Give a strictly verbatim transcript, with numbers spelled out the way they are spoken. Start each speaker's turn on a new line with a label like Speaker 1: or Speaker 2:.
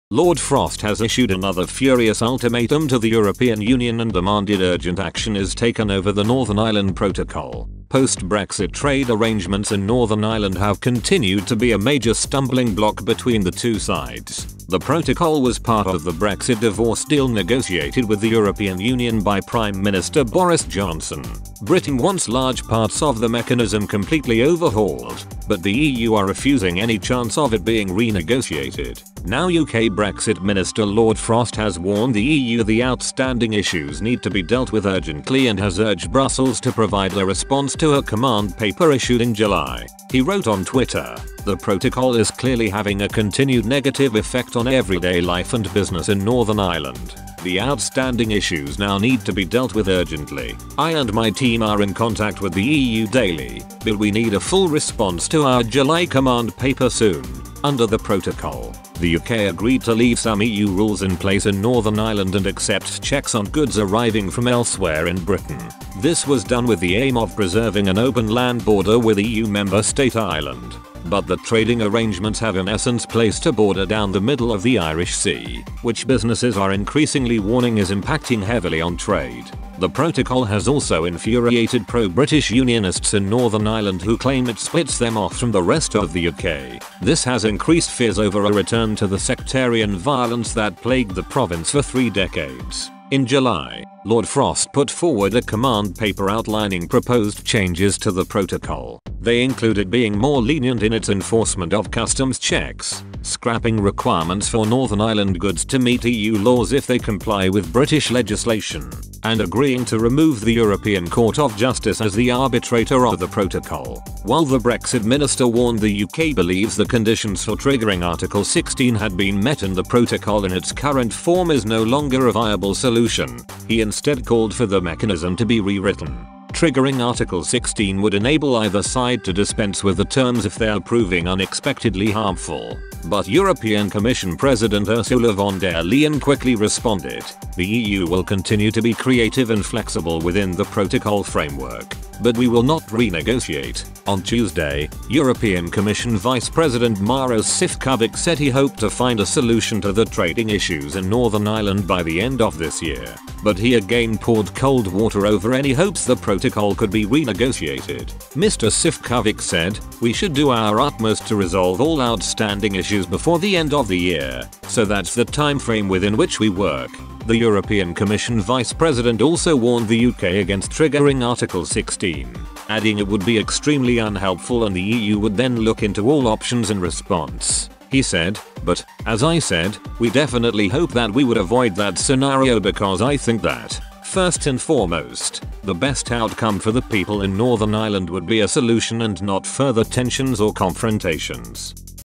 Speaker 1: Lord Frost has issued another furious ultimatum to the European Union and demanded urgent action is taken over the Northern Ireland Protocol. Post-Brexit trade arrangements in Northern Ireland have continued to be a major stumbling block between the two sides. The protocol was part of the Brexit divorce deal negotiated with the European Union by Prime Minister Boris Johnson. Britain wants large parts of the mechanism completely overhauled, but the E U are refusing any chance of it being renegotiated. Now U K Brexit Minister Lord Frost has warned the E U the outstanding issues need to be dealt with urgently and has urged Brussels to provide a response to a command paper issued in July. He wrote on Twitter, "The protocol is clearly having a continued negative effect on everyday life and business in Northern Ireland. The outstanding issues now need to be dealt with urgently. I and my team are in contact with the E U daily, but we need a full response to our July command paper soon." Under the protocol, the U K agreed to leave some E U rules in place in Northern Ireland and accept checks on goods arriving from elsewhere in Britain. This was done with the aim of preserving an open land border with E U member state Ireland. But the trading arrangements have in essence placed a border down the middle of the Irish Sea, which businesses are increasingly warning is impacting heavily on trade. The protocol has also infuriated pro-British unionists in Northern Ireland who claim it splits them off from the rest of the U K. This has increased fears over a return to the sectarian violence that plagued the province for three decades. In July, Lord Frost put forward a command paper outlining proposed changes to the protocol. They included being more lenient in its enforcement of customs checks, scrapping requirements for Northern Ireland goods to meet E U laws if they comply with British legislation, and agreeing to remove the European Court of Justice as the arbitrator of the protocol. While the Brexit minister warned the U K believes the conditions for triggering Article sixteen had been met and the protocol in its current form is no longer a viable solution, he instead called for the mechanism to be rewritten. Triggering Article sixteen would enable either side to dispense with the terms if they are proving unexpectedly harmful. But European Commission President Ursula von der Leyen quickly responded, "The E U will continue to be creative and flexible within the protocol framework, but we will not renegotiate." On Tuesday, European Commission Vice President Maros Sefcovic said he hoped to find a solution to the trading issues in Northern Ireland by the end of this year, but he again poured cold water over any hopes the protocol could be renegotiated. Mister Sefcovic said, "We should do our utmost to resolve all outstanding issues before the end of the year, so that's the time frame within which we work." The European Commission Vice President also warned the U K against triggering Article sixteen, adding it would be extremely unhelpful and the E U would then look into all options in response. He said, "But, as I said, we definitely hope that we would avoid that scenario because I think that, first and foremost, the best outcome for the people in Northern Ireland would be a solution and not further tensions or confrontations."